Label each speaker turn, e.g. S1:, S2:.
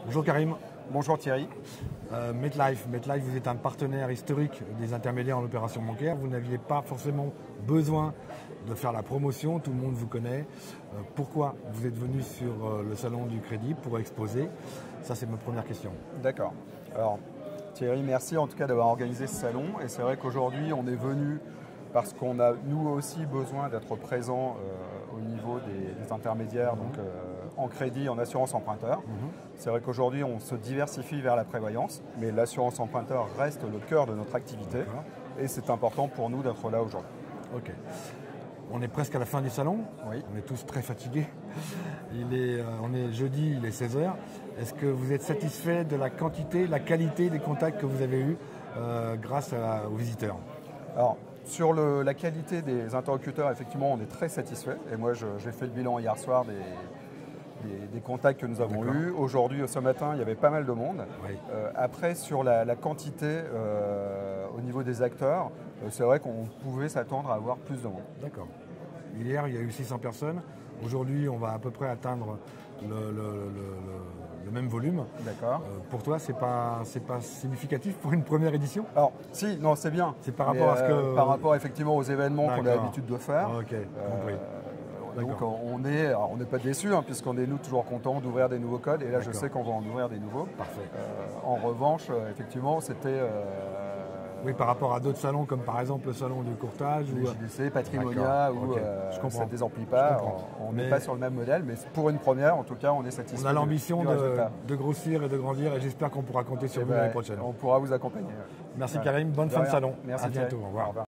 S1: Bonjour Karim.
S2: Bonjour Thierry.
S1: MetLife, vous êtes un partenaire historique des intermédiaires en opération bancaire. Vous n'aviez pas forcément besoin de faire la promotion, tout le monde vous connaît. Pourquoi vous êtes venu sur le salon du crédit pour exposer? Ça, c'est ma première question.
S2: D'accord. Alors Thierry, merci en tout cas d'avoir organisé ce salon. Et c'est vrai qu'aujourd'hui, on est venu parce qu'on a nous aussi besoin d'être présent au niveau des intermédiaires, donc en crédit, en assurance emprunteur. C'est vrai qu'aujourd'hui, on se diversifie vers la prévoyance, mais l'assurance emprunteur reste le cœur de notre activité. Et c'est important pour nous d'être là aujourd'hui.
S1: Ok. On est presque à la fin du salon.
S2: Oui.
S1: On est tous très fatigués. On est jeudi, il est 16h. Est-ce que vous êtes satisfait de la quantité, la qualité des contacts que vous avez eus grâce aux visiteurs?
S2: Alors, sur la qualité des interlocuteurs, effectivement, on est très satisfait. Et moi, j'ai fait le bilan hier soir des contacts que nous avons eus. Aujourd'hui, ce matin, il y avait pas mal de monde.
S1: Oui.
S2: Après, sur la quantité au niveau des acteurs, c'est vrai qu'on pouvait s'attendre à avoir plus de monde.
S1: D'accord. Hier, il y a eu 600 personnes. Aujourd'hui, on va à peu près atteindre le même volume.
S2: D'accord.
S1: Pour toi, c'est pas significatif pour une première édition?
S2: Alors, si, non, c'est bien.
S1: C'est par rapport à ce que...
S2: Par rapport effectivement aux événements qu'on a l'habitude de faire.
S1: Ok, compris.
S2: Donc on n'est pas déçus, hein, puisqu'on est nous toujours contents d'ouvrir des nouveaux codes. Et là, je sais qu'on va en ouvrir des nouveaux.
S1: Parfait.
S2: En revanche, effectivement, c'était...
S1: Oui, par rapport à d'autres salons, comme par exemple le salon du courtage
S2: ou JDC, Patrimonia, ou ça ne désemplit pas. On n'est pas sur le même modèle, mais pour une première, en tout cas, on est satisfait.
S1: On a l'ambition de grossir et de grandir, et j'espère qu'on pourra compter sur vous l'année prochaine.
S2: On pourra vous accompagner.
S1: Merci Karim, bonne fin de salon.
S2: Merci,
S1: à bientôt, au revoir.